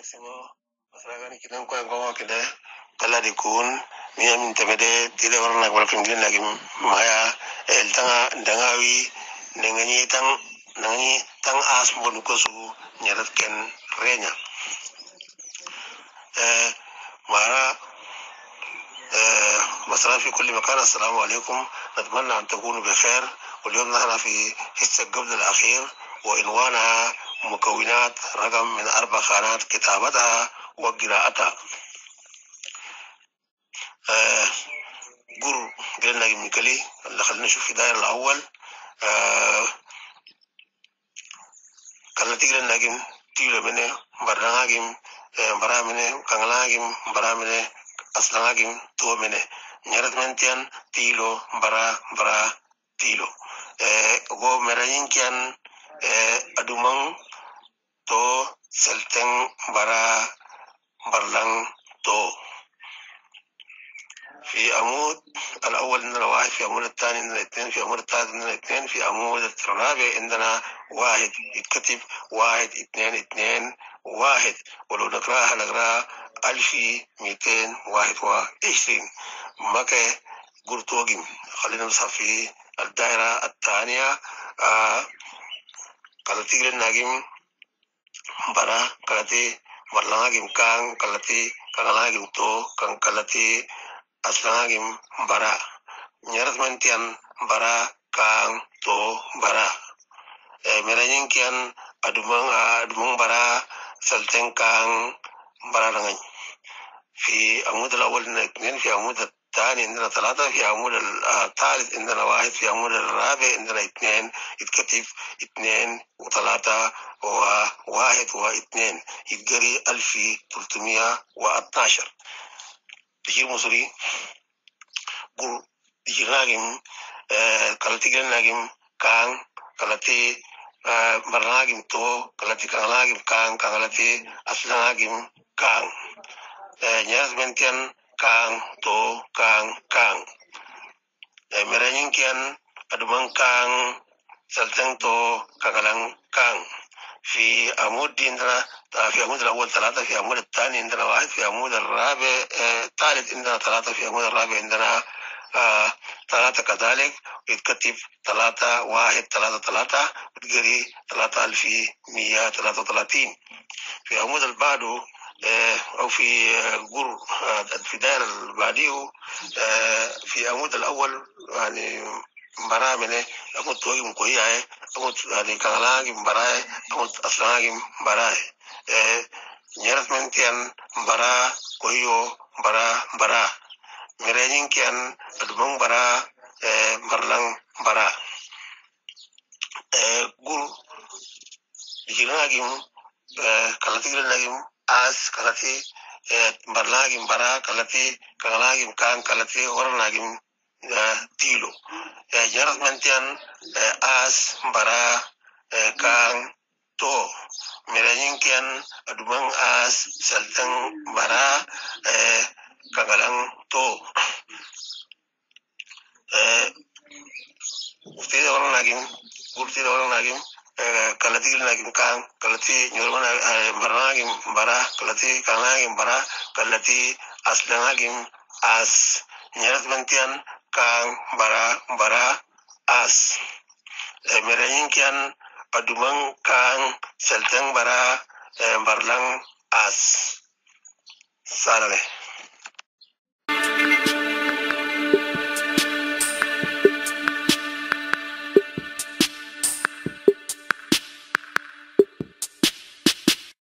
Simo masragani kidan ko ngo kide kala di kun mi amin temede tide warna wal fin gin lagi maya el tanga dangawi nengani tang as mon ko su nyarat ken renya mara مساء في كل مكان. السلام عليكم، نتمنى أن تكونوا بخير. واليوم نحن في حصة القبض الأخير وعنوانها مكونات رقم من 4 خانات كتابتها وقراءتها. قر قلنا ميكالي اللي خلينا نشوف في الدائرة الأول. كالتي قلنا نجم تيلو منه برناجم برا منه كانلاجم برا منه أصلاجم تو منه نيرت منتيان تيلو برا تيلو go merayin kian adumang to selteng bara برلان تو. في عمود الأول عندنا 1، في عمود الثاني عندنا 2، في عمود الثالث عندنا 2، في عمود الرابع عندنا 1 يتكتب 1 2 2 1. ولو نقراها نقراها 1221. مكة قرطوغيم. خلينا نصحى في الدائرة الثانية. قالتي للناجم برا قالتي برلاناجم كان قالتي كانلاجم تو كان قالتي أصلاجم برا نيرت منتيان برا كان تو برا مرانين كان أدمون برا سلتين كان برا لغن. في عمود الأول عندنا 2، في عمود الثاني عندنا 3، في عمود الثالث عندنا 1، في عمود الرابع عندنا 2 يتكتب 2 و3 و1 و2 يتقري 1312. تجير مصري قل تجير ناجم كالتي قل ناجم كان كالتي برناجم تو كالتي كان ناجم كان كالتي أصلا ناجم كان ناس بنتين كان تو كان مرانين كان أدمان كان سلطان تو كان كان. في عمود عندنا في عمود الأول 3، في عمود الثاني عندنا 1، في عمود الرابع الثالث عندنا 3، في عمود الرابع عندنا 3 كذلك يتكتب 3 1 3 3 بتقري 3133. في عمود البعده أو في قر في دائرة البعديه في عمود الأول يعني برامنه أمود توي مكوية أمود يعني كانلاجي براي أمود أصلاجي براي نيرت منتيان برا كويو برا مرينين كان أدمون برا برلان برا قر يجيناجيم كالتي جلناجيم as kalati barlagim bara kalati kangalagim kan kalati ornagim tilo jarat mantian as bara kan to meranin kian adumang as saltang bara kangalang to ustede ornagim kalati nagim kan kalati nyormana barnagim bara kalati kanagim bara kalati aslanagim as nyarat mantian kan bara as meranin kian adumang kan selteng bara barlang as salale.